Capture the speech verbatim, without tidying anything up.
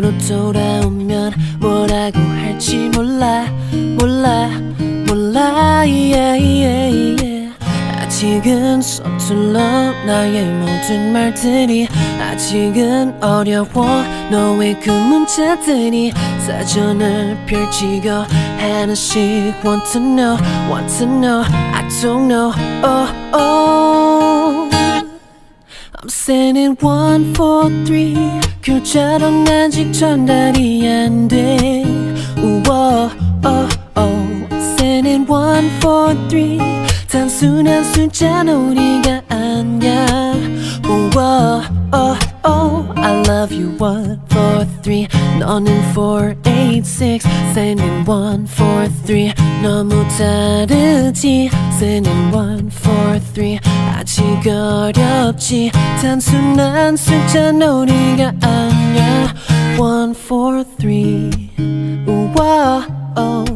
집으로 돌아오면 뭐라고 할지 몰라 몰라 몰라 yeah, yeah, yeah. 아직은 서툴러 나의 모든 말들이 아직은 어려워 너의 그 문자들이 사전을 펼치고 하나씩 want to know want to know I don't know oh oh I'm sending one four three 글자로는 아직 전달이 안 돼 우와 oh oh I'm sending one four three 단순한 숫자 놀이가 아니야 우와 oh oh I love you one four three 너는 four eight six sending one four three 너무 다르지 sending one four three 아직 어렵지 단순한 숫자 놀이가 아니야 one four three 우와 oh